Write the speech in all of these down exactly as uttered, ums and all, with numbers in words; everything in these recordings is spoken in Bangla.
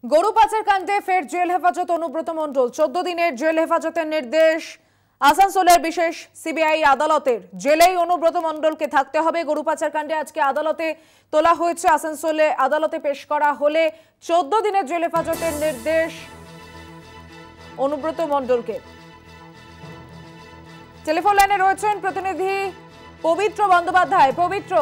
গরু পাচার কাণ্ডে ফের জেল হেফাজত অনুব্রত মণ্ডল। চোদ্দ দিনের জেল হেফাজতের নির্দেশ আসানসোলের বিশেষ সিবিআই আদালতের। জেলেই অনুব্রত মণ্ডলকে থাকতে হবে। গরু পাচার কাণ্ডে আজকে আদালতে তোলা হয়েছে। আসানসোলে আদালতে পেশ করা হলে চোদ্দ দিনের জেল হেফাজতের নির্দেশ অনুব্রত মণ্ডলকে। টেলিফোন লাইনে রয়েছেন প্রতিনিধি পবিত্র বন্দ্যোপাধ্যায়। পবিত্র,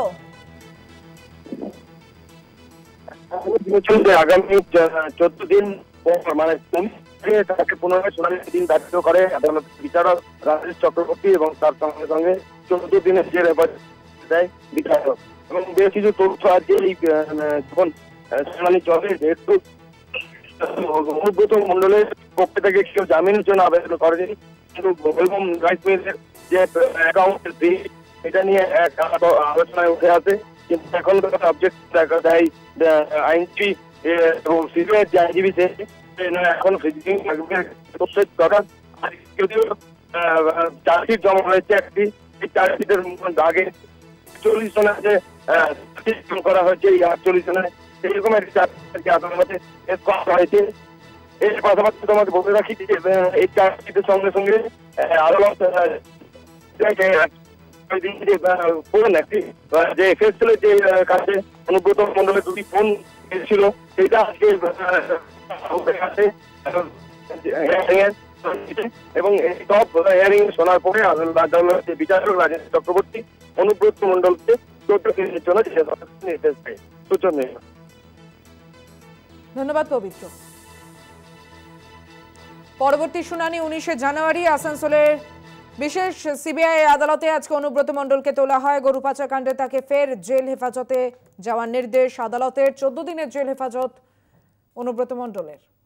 আগামী চোদ্দ দিন মানে তাকে পুনরায় শুনানির দিন ধার্য করে আদালত বিচারক রাজেশ চক্রবর্তী এবং তার সঙ্গে সঙ্গে চোদ্দ দিনের জেল হেফাজত দেয় বিচারক। এবং বেশ কিছু তথ্য আজকে এই যখন শুনানি চলে, যেহেতু অনুব্রত মণ্ডলের পক্ষ থেকে কেউ জামিনের জন্য আবেদন করেনি, কিন্তু বেগম রাইস মিলের যে অ্যাকাউন্টের ফি এটা নিয়ে এক আলোচনায় উঠে আসে। কিন্তু এখন সাবজেক্ট দেখা দেয় আইনজীবী এবং সিবিআই যে আইনজীবী সে এখন যদিও চার্জশিট জমা হয়েছে একটি, এই চার্জশিটের আগে চল্লিশ জনের যে করা হয়েছে এই আটচল্লিশ জনের এইরকম একটি চার্জশিট আদালতে করা হয়েছে। এর পাশাপাশি তোমাকে বলে রাখি যে এই চার্জশিটের সঙ্গে সঙ্গে আদালত যে এফএসএল যে কাছে অনুব্রত মণ্ডলের দুটি ফোন ছিল সেটা আজকে এবং এই সব হিয়ারিং শোনার পরে আদালতের বিচারক রাজেশ চক্রবর্তী অনুব্রত মণ্ডলকে চোদ্দ দিনের জন্য নির্দেশ দেয়। ধন্যবাদ পবিত্র। পরবর্তী শুনানি উনিশে জানুয়ারি আসানসোলের বিশেষ সিবিআই আদালতে আজকে অনুব্রত মণ্ডলকে তোলা হয়। গরু পাচার কাণ্ডে তাকে ফের জেল হেফাজতে যাওয়ার নির্দেশ আদালতের। চোদ্দ দিনের জেল হেফাজত অনুব্রত মণ্ডলের।